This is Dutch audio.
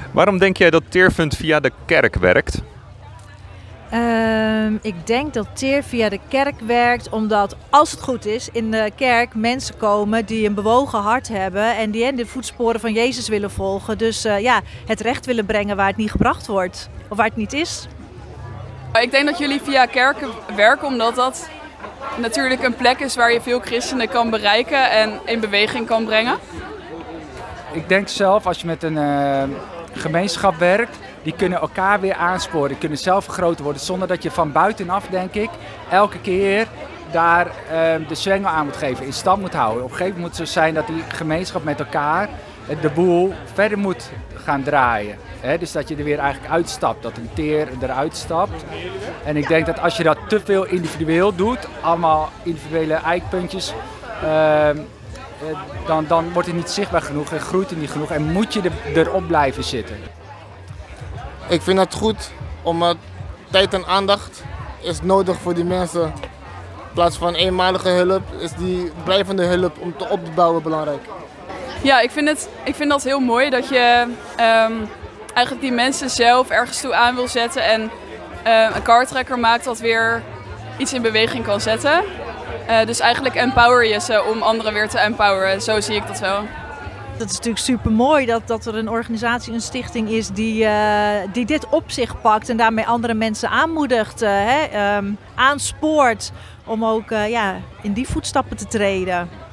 Waarom denk jij dat Teerfund via de kerk werkt? Ik denk dat Teer via de kerk werkt omdat, als het goed is, in de kerk mensen komen die een bewogen hart hebben en die in de voetsporen van Jezus willen volgen. Dus het recht willen brengen waar het niet gebracht wordt of waar het niet is. Ik denk dat jullie via kerken werken omdat dat natuurlijk een plek is waar je veel christenen kan bereiken en in beweging kan brengen. Ik denk zelf, als je met een gemeenschap werkt, die kunnen elkaar weer aansporen, die kunnen zelf groter worden zonder dat je van buitenaf, denk ik, elke keer daar de zwengel aan moet geven, in stand moet houden. Op een gegeven moment moet het zo zijn dat die gemeenschap met elkaar de boel verder moet gaan draaien. Dus dat je er weer eigenlijk uitstapt, dat een Teer eruit stapt. En ik denk dat als je dat te veel individueel doet, allemaal individuele eikpuntjes, dan wordt het niet zichtbaar genoeg en groeit het niet genoeg en moet je erop blijven zitten. Ik vind het goed, omdat tijd en aandacht is nodig voor die mensen. In plaats van eenmalige hulp is die blijvende hulp om te op te bouwen belangrijk. Ja, ik vind dat heel mooi dat je eigenlijk die mensen zelf ergens toe aan wil zetten en een kartrekker maakt dat weer iets in beweging kan zetten. Dus eigenlijk empower je ze om anderen weer te empoweren. Zo zie ik dat wel. Het is natuurlijk super mooi dat er een organisatie, een stichting is die dit op zich pakt en daarmee andere mensen aanmoedigt, aanspoort om ook in die voetstappen te treden.